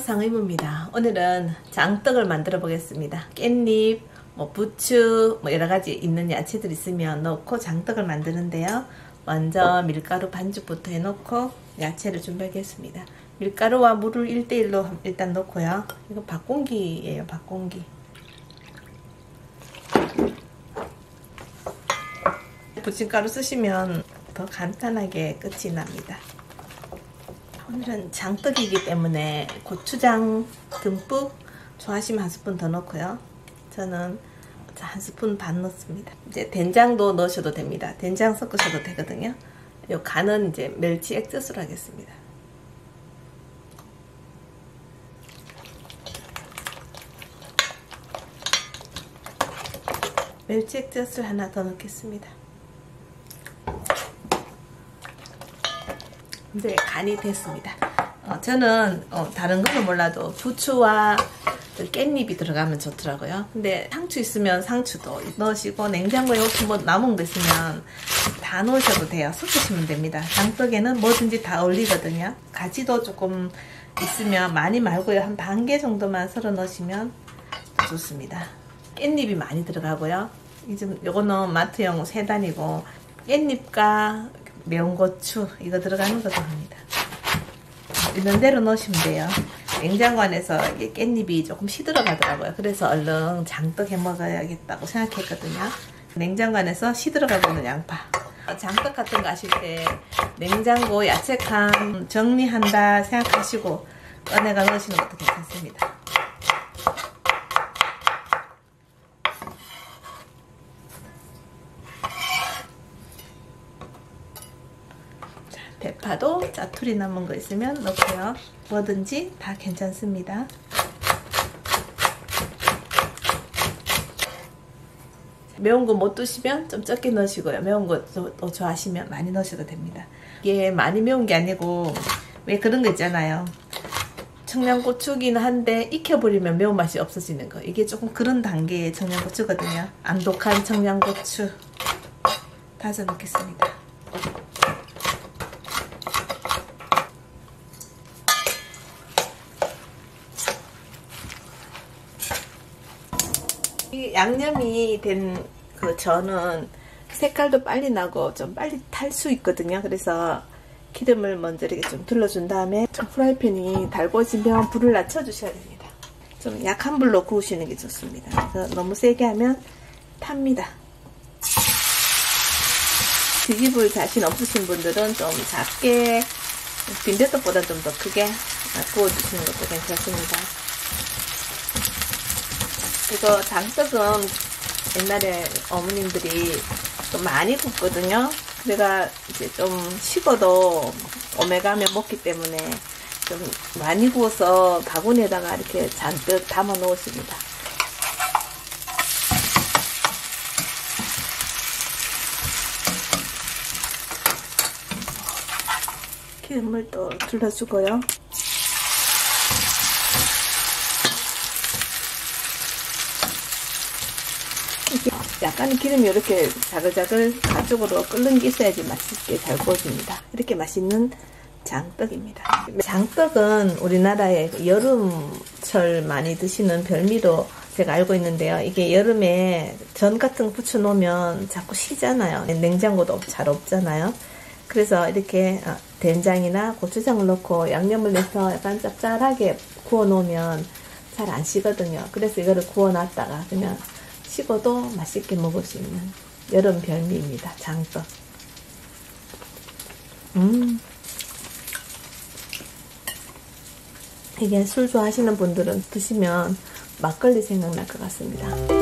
상의무입니다. 오늘은 장떡을 만들어 보겠습니다. 깻잎, 부추, 여러가지 있는 야채들 있으면 넣고 장떡을 만드는데요. 먼저 밀가루 반죽부터 해놓고 야채를 준비하겠습니다. 밀가루와 물을 1:1로 일단 넣고요. 이거 밥공기예요. 밥공기. 부침가루 쓰시면 더 간단하게 끝이 납니다. 오늘은 장떡이기 때문에 고추장 듬뿍, 좋아하시면 한 스푼 더 넣고요. 저는 한 스푼 반 넣습니다. 이제 된장도 넣으셔도 됩니다. 된장 섞으셔도 되거든요. 요 간은 이제 멸치 액젓으로 하겠습니다. 멸치 액젓을 하나 더 넣겠습니다. 이제 간이 됐습니다. 저는 다른 거는 몰라도 부추와 깻잎이 들어가면 좋더라고요. 근데 상추 있으면 상추도 넣으시고, 냉장고에 혹시 뭐 남은 거 있으면 다 넣으셔도 돼요. 섞으시면 됩니다. 장떡에는 뭐든지 다 어울리거든요. 가지도 조금 있으면, 많이 말고요, 한 반 개 정도만 썰어 넣으시면 좋습니다. 깻잎이 많이 들어가고요. 요거는 마트용 3단이고, 깻잎과 매운 고추 이거 들어가는 것도 합니다. 있는 대로 넣으시면 돼요. 냉장고 안에서 깻잎이 조금 시들어 가더라고요. 그래서 얼른 장떡 해 먹어야겠다고 생각했거든요. 냉장고 안에서 시들어 가고 있는 양파. 장떡 같은 거 하실 때 냉장고 야채칸 정리한다 생각하시고 꺼내가 넣으시는 것도 괜찮습니다. 대파도 짜투리 남은 거 있으면 넣고요. 뭐든지 다 괜찮습니다. 매운 거 못 드시면 좀 적게 넣으시고요. 매운 거 또 좋아하시면 많이 넣으셔도 됩니다. 이게 많이 매운 게 아니고, 왜 그런 거 있잖아요. 청양고추긴 한데 익혀버리면 매운맛이 없어지는 거. 이게 조금 그런 단계의 청양고추거든요. 안 독한 청양고추 다져 넣겠습니다. 이 양념이 된 그 전은 색깔도 빨리 나고 좀 빨리 탈 수 있거든요. 그래서 기름을 먼저 이렇게 좀 둘러준 다음에 프라이팬이 달궈지면 불을 낮춰 주셔야 됩니다. 좀 약한 불로 구우시는 게 좋습니다. 그래서 너무 세게 하면 탑니다. 뒤집을 자신 없으신 분들은 좀 작게, 빈대떡보다 좀 더 크게 구워주시는 것도 괜찮습니다. 이거 장떡은 옛날에 어머님들이 좀 많이 굽거든요. 내가 이제 좀 식어도 오메가면 먹기 때문에 좀 많이 구워서 바구니에다가 이렇게 잔뜩 담아 놓으십니다. 기름을 또 둘러주고요. 약간 기름이 이렇게 자글자글 가쪽으로 끓는 게 있어야지 맛있게 잘 구워집니다. 이렇게 맛있는 장떡입니다. 장떡은 우리나라에 여름철 많이 드시는 별미로 제가 알고 있는데요. 이게 여름에 전 같은 거 부쳐 놓으면 자꾸 쉬잖아요. 냉장고도 잘 없잖아요. 그래서 이렇게 된장이나 고추장을 넣고 양념을 내서 약간 짭짤하게 구워 놓으면 잘 안 쉬거든요. 그래서 이거를 구워 놨다가 그냥 식어도 맛있게 먹을 수 있는 여름 별미입니다. 장떡. 이게 술 좋아하시는 분들은 드시면 막걸리 생각날 것 같습니다.